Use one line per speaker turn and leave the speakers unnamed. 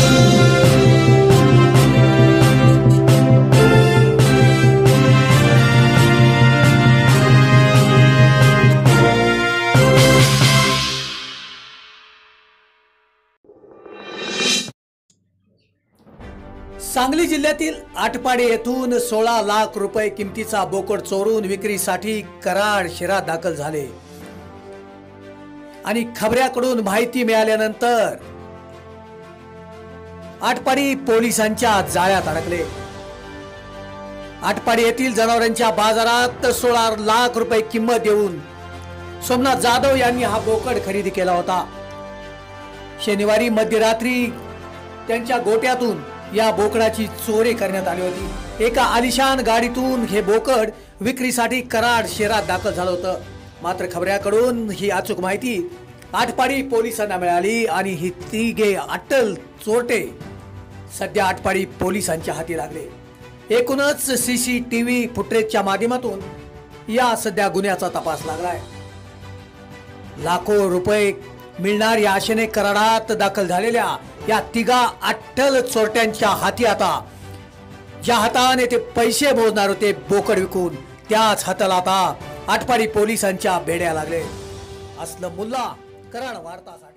सांगली जिल्ह्यातील आटपाडी येथून 16 लाख रुपये किमतीचा बोकड चोरून विक्रीसाठी कराड शहरात दाखल झाले आणि खबऱ्याकडून माहिती मिळाल्यानंतर आटपाडी पोलिसांच्या जाळ्यात अडकले। आटपाडी येथील जनावरांच्या बाजारात 16 लाख रुपये किंमत देऊन सोमनाथ जाधव यांनी हा बोकड खरेदी केला होता। शनिवारी मध्यरात्री त्यांच्या गोट्यातून या बोकडाची चोरी करण्यात आली होती। एका आलिशान गाडीतून हे बोकड विक्रीसाठी कराड शहरात दाखल झालं होतं। मात्र खबऱ्याकडून ही अचूक माहिती आटपाडी पोलिसांना मिळाली आणि ही तिघे अट्टल चोरटे सध्या आटपाडी पोलिसांच्या हाती लागले। एकूणच सीसीटीव्ही फुटेजच्या माध्यमातून या सध्या गुन्ह्याचा तपास लागलाय। लाखो रुपये मिळणार या आशेने कराडात दाखल झालेल्या या तिघा अट्टल चोरट्यांच्या हाती आता ज्या हाताने ते पैसे मोजणार होते बोकड विकून त्याच हाताला आता आटपाडी पोलिसांच्या बेड्या लागले। असलम मुल्ला, कराड वार्ता।